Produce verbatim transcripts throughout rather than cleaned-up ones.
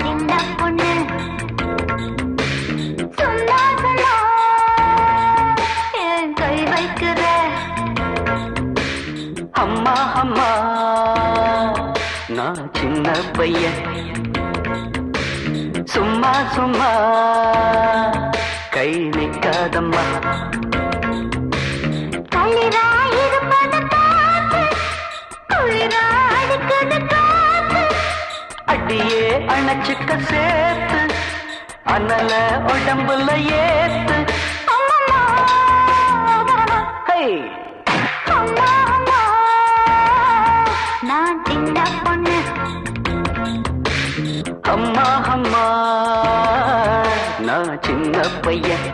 சின்ன பொண்ணு சொன்னா சொன்னா என் கை வைக்கிற அம்மா அம்மா நான் சின்ன பையன் சும்மா சும்மா கை நிற்காதம்மா களிரா இருப்பது பார்த்து குளிரா அடிக்குது காத்து அடியே அணைச்சுக்க சேர்த்து அனல உடம்புல ஏத்து அம்மம்மா ஹை அம்மா அம்மா நான் சின்ன பொண்ணு அம்மா அம்மா நான் சின்ன பையன்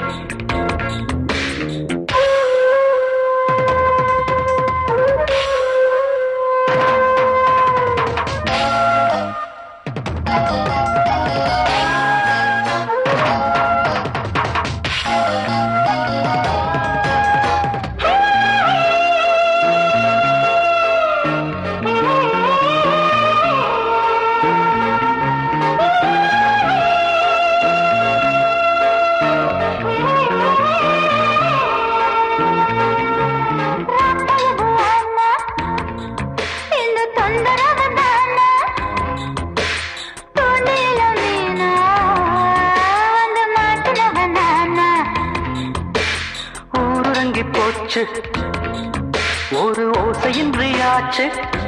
போச்சு ஒரு ஓசையின்றி ஆச்சு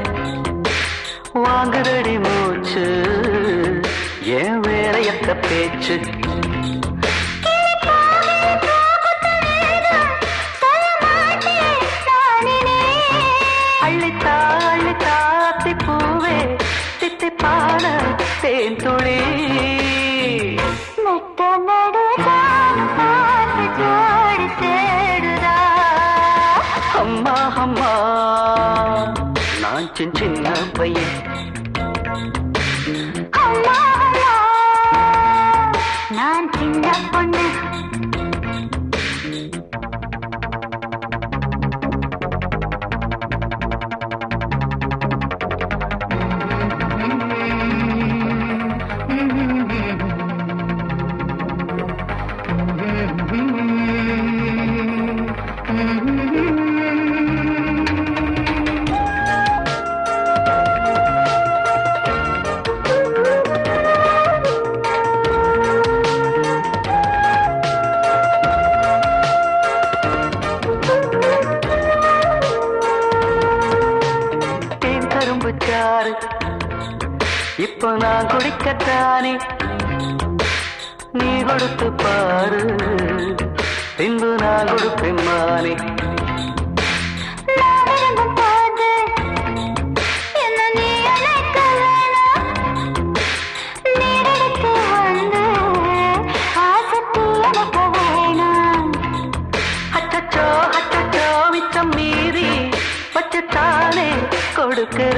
வாங்குதடி மூச்சு ஏன் வேலையத்த பேச்சு அள்ளித்தா அள்ளித்தா பூவே தித்தி பாட தேன் துளி அம்மா அம்மா நான் சின்ன பையன் அம்மா நான் சின்ன பொண்ணு சாரு இப்போ நான் குடிக்கத்தானே நீ கொடுத்து பாரு பின்பு நான் கொடுப்பேன் மானே அச்சச்சோ அச்சச்சோ மிச்சம் மீறி வச்சுத்தானே கொடுக்கிற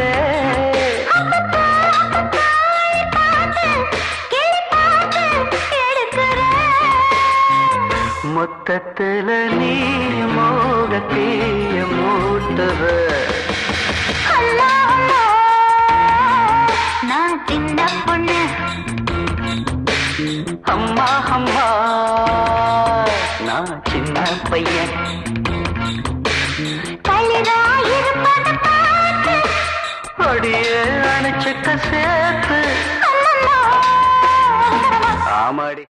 மொத்தத்துல நீ மோகத்தீய மூட்டுவ நான் சின்ன பொண்ணு அம்மா அம்மா நான் சின்ன பையன் அடியே அணைச்சுக்க சேர்த்து ஆமாடி.